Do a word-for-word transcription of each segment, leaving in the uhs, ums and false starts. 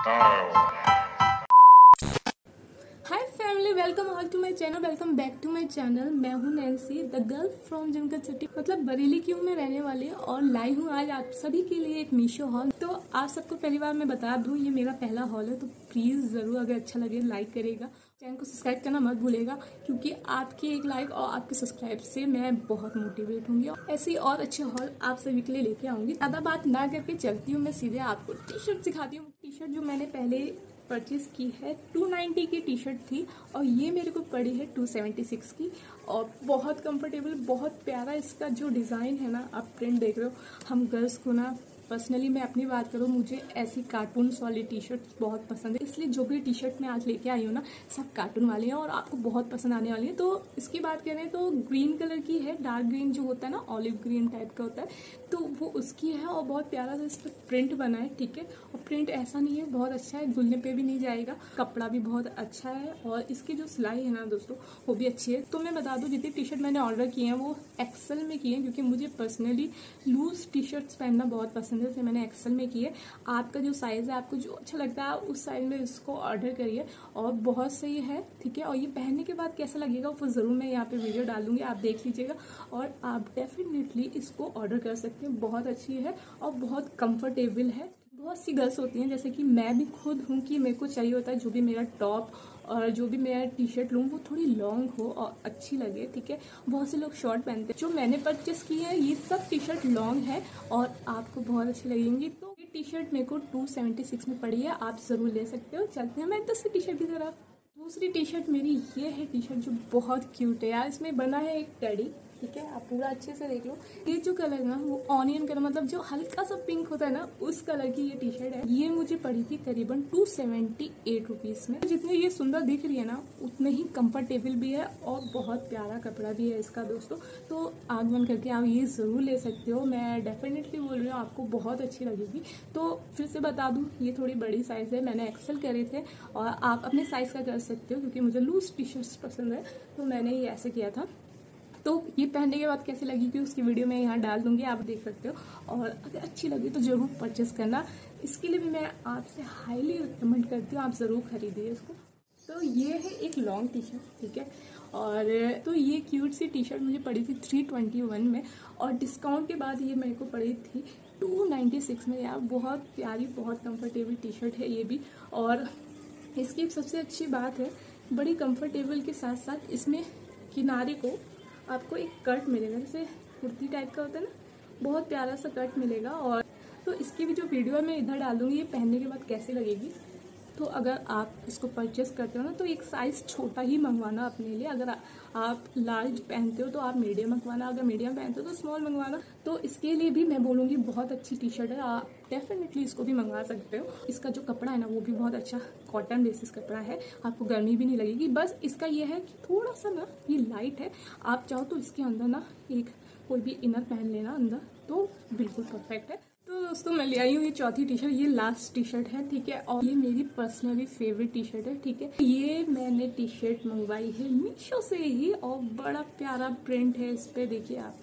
Hi family, welcome all to my channel. Welcome back to my channel. मैं हूं Nancy, the girl from जमकर city, मतलब बरेली की हूँ मैं रहने वाली, और लाई हूँ आज आप सभी के लिए एक मीशो हॉल। तो आप सबको पहली बार मैं बता दूं, ये मेरा पहला हॉल है, तो प्लीज जरूर अगर अच्छा लगे लाइक करेगा, चैनल को सब्सक्राइब करना मत भूलेगा, क्योंकि आपकी एक लाइक और आपके सब्सक्राइब से मैं बहुत मोटिवेट होंगी और ऐसे और अच्छे हॉल आप सभी के लिए लेके आऊंगी। ज्यादा बात ना करके चलती हूँ मैं सीधे आपको टी शर्ट दिखाती हूँ। टी शर्ट जो मैंने पहले परचेज की है टू नाइन्टी की टी शर्ट थी, और ये मेरे को पड़ी है टू सेवेंटी सिक्स की, और बहुत कंफर्टेबल, बहुत प्यारा इसका जो डिज़ाइन है ना, आप प्रिंट देख रहे हो। हम गर्ल्स को ना, पर्सनली मैं अपनी बात करूँ, मुझे ऐसी कार्टून्स वाली टी शर्ट बहुत पसंद है, इसलिए जो भी टी शर्ट मैं आज लेके आई हूँ ना, सब कार्टून वाली हैं और आपको बहुत पसंद आने वाली है। तो इसकी बात करें तो ग्रीन कलर की है, डार्क ग्रीन जो होता है ना, ऑलिव ग्रीन टाइप का होता है, तो वो उसकी है, और बहुत प्यारा सा इस पर प्रिंट बना है, ठीक है। और प्रिंट ऐसा नहीं है, बहुत अच्छा है, धुलने पे भी नहीं जाएगा, कपड़ा भी बहुत अच्छा है, और इसकी जो सिलाई है ना दोस्तों, वो भी अच्छी है। तो मैं बता दूं, जितनी टी शर्ट मैंने ऑर्डर की है वो एक्सेल में की है, क्योंकि मुझे पर्सनली लूज टी शर्ट्स पहनना बहुत पसंद है, इसलिए मैंने एक्सेल में की है। आपका जो साइज है, आपको जो अच्छा लगता है उस साइज में इसको ऑर्डर करिए, और बहुत सही है, ठीक है। और ये पहनने के बाद कैसा लगेगा वो जरूर मैं यहाँ पे वीडियो डालूंगी, आप देख लीजिएगा, और आप डेफिनेटली इसको ऑर्डर कर सकते हैं। बहुत अच्छी है और बहुत कंफर्टेबल है। बहुत सी गर्ल्स होती हैं, जैसे कि मैं भी खुद हूँ, कि मेरे को चाहिए होता है जो भी मेरा टॉप और जो भी मैं टी शर्ट लूँ वो थोड़ी लॉन्ग हो और अच्छी लगे, ठीक है। बहुत से लोग शॉर्ट पहनते हैं। जो मैंने परचेस की है ये सब टी शर्ट लॉन्ग है और आपको बहुत अच्छी लगेंगी। तो ये टी शर्ट मेरे को टू सेवेंटी सिक्स में पड़ी है, आप जरूर ले सकते हो। चलते हैं मैं दूसरी टी शर्ट की तरफ। दूसरी टी शर्ट मेरी ये है टी शर्ट जो बहुत क्यूट है यार। इसमें बना है एक टेडी, ठीक है, आप पूरा अच्छे से देख लो। ये जो कलर ना, वो ऑनियन कलर, मतलब जो हल्का सा पिंक होता है ना, उस कलर की ये टी शर्ट है। ये मुझे पड़ी थी करीबन टू सेवेंटी एट रुपीज में। जितनी ये सुंदर दिख रही है ना, उतने ही कंफर्टेबल भी है और बहुत प्यारा कपड़ा भी है इसका दोस्तों। तो आगमन करके आप ये जरूर ले सकते हो, मैं डेफिनेटली बोल रही हूँ, आपको बहुत अच्छी लगेगी। तो फिर से बता दूं, ये थोड़ी बड़ी साइज है, मैंने एक्सेल करे थे, और आप अपने साइज का कर सकते हो, क्योंकि मुझे लूज टी शर्ट्स पसंद है, तो मैंने ये ऐसे किया था। तो ये पहनने के बाद कैसी लगी कि उसकी वीडियो मैं यहाँ डाल दूंगी, आप देख सकते हो, और अगर अच्छी लगी तो जरूर परचेस करना। इसके लिए भी मैं आपसे हाईली रिकमेंड करती हूँ, आप जरूर खरीदिए इसको। तो ये है एक लॉन्ग टी शर्ट, ठीक है। और तो ये क्यूट सी टी शर्ट मुझे पड़ी थी थ्री ट्वेंटी वन में, और डिस्काउंट के बाद ये मेरे को पड़ी थी टू नाइन्टी सिक्स में। यार बहुत प्यारी, बहुत कंफर्टेबल टी शर्ट है ये भी। और इसकी एक सबसे अच्छी बात है, बड़ी कंफर्टेबल के साथ साथ इसमें किनारे को आपको एक कट मिलेगा, जैसे कुर्ती टाइप का होता है ना, बहुत प्यारा सा कट मिलेगा। और तो इसकी भी जो वीडियो है मैं इधर डालूंगी, ये पहनने के बाद कैसी लगेगी। तो अगर आप इसको परचेस करते हो ना, तो एक साइज छोटा ही मंगवाना अपने लिए। अगर आप लार्ज पहनते हो तो आप मीडियम मंगवाना, अगर मीडियम पहनते हो तो स्मॉल मंगवाना। तो इसके लिए भी मैं बोलूँगी बहुत अच्छी टी शर्ट है, आप डेफिनेटली इसको भी मंगवा सकते हो। इसका जो कपड़ा है ना, वो भी बहुत अच्छा कॉटन बेसिस कपड़ा है, आपको गर्मी भी नहीं लगेगी। बस इसका ये है कि थोड़ा सा ना ये लाइट है, आप चाहो तो इसके अंदर ना एक कोई भी इनर पहन लेना अंदर, तो बिल्कुल परफेक्ट है। तो दोस्तों मैं ले आई हूँ ये चौथी टी शर्ट, ये लास्ट टी शर्ट है, ठीक है, और ये मेरी पर्सनली फेवरेट टी शर्ट है, ठीक है। ये मैंने टी शर्ट मंगवाई है मीशो से ही, और बड़ा प्यारा प्रिंट है इस पे, देखिए आप,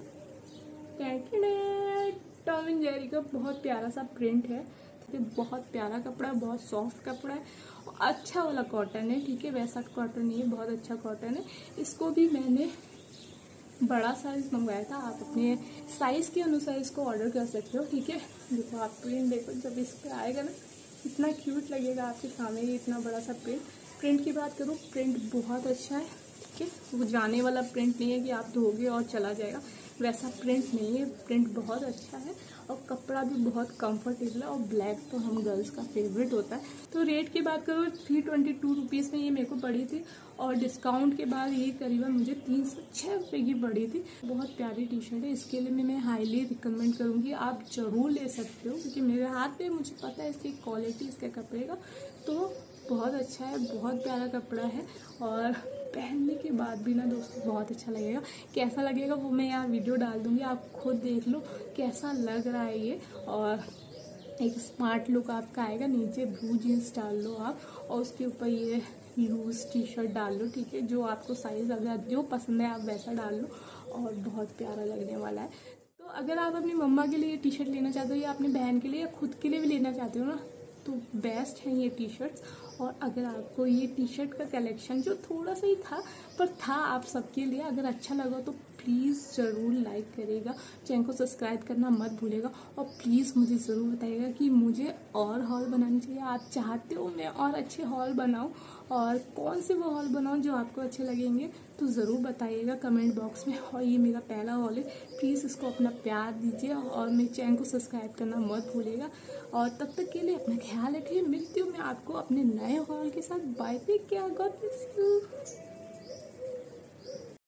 टॉम एंड जेरी का बहुत प्यारा सा प्रिंट है। बहुत प्यारा कपड़ा, बहुत सॉफ्ट कपड़ा है, अच्छा वाला कॉटन है, ठीक है, वैसा कॉटन नहीं है, बहुत अच्छा कॉटन है। इसको भी मैंने बड़ा साइज मंगवाया था, आप अपने साइज के अनुसार इसको ऑर्डर कर सकते हो, ठीक है। देखो आप प्रिंट देखो, जब इस पर आएगा ना, इतना क्यूट लगेगा आपके सामने, ये इतना बड़ा सा प्रिंट। प्रिंट की बात करूँ, प्रिंट बहुत अच्छा है, ठीक है। वो जाने वाला प्रिंट नहीं है कि आप धोगे और चला जाएगा, वैसा प्रिंट नहीं है, प्रिंट बहुत अच्छा है, और कपड़ा भी बहुत कंफर्टेबल है, और ब्लैक तो हम गर्ल्स का फेवरेट होता है। तो रेट की बात करूँ, थ्री ट्वेंटी टू रुपीज़ में ये मेरे को पड़ी थी, और डिस्काउंट के बाद ये करीबन मुझे तीन सौ छः रुपये की पड़ी थी। बहुत प्यारी टी शर्ट है, इसके लिए मैं हाईली रिकमेंड करूँगी, आप जरूर ले सकते हो, क्योंकि मेरे हाथ पे मुझे पता है इसकी क्वालिटी, इसके कपड़े का, तो बहुत अच्छा है, बहुत प्यारा कपड़ा है, और पहनने के बाद भी ना दोस्तों बहुत अच्छा लगेगा। कैसा लगेगा वो मैं यहाँ वीडियो डाल दूँगी, आप खुद देख लो कैसा लग रहा है ये, और एक स्मार्ट लुक आपका आएगा। नीचे ब्लू जीन्स डाल लो आप, और उसके ऊपर ये लूज टी शर्ट डाल लो, ठीक है, जो आपको साइज अगर जो पसंद है आप वैसा डाल लो, और बहुत प्यारा लगने वाला है। तो अगर आप अपनी मम्मा के लिए टी शर्ट लेना चाहते हो, या अपनी बहन के लिए, या खुद के लिए भी लेना चाहते हो ना, तो बेस्ट हैं ये टी शर्ट्स। और अगर आपको ये टी शर्ट का कलेक्शन जो थोड़ा सा ही था पर था आप सबके लिए, अगर अच्छा लगा तो प्लीज़ ज़रूर लाइक करेगा, चैनल को सब्सक्राइब करना मत भूलेगा। और प्लीज़ मुझे ज़रूर बताइएगा कि मुझे और हॉल बनानी चाहिए, आप चाहते हो मैं और अच्छे हॉल बनाऊं और कौन से वो हॉल बनाऊं जो आपको अच्छे लगेंगे, तो ज़रूर बताइएगा कमेंट बॉक्स में। और ये मेरा पहला हॉल है, प्लीज़ इसको अपना प्यार दीजिए और मेरे चैनल को सब्सक्राइब करना मत भूलिएगा। और तब तक के लिए अपना ख्याल रखिए, मिलती हूँ मैं आपको अपने नए हॉल के साथ। Bye, take care, God bless you.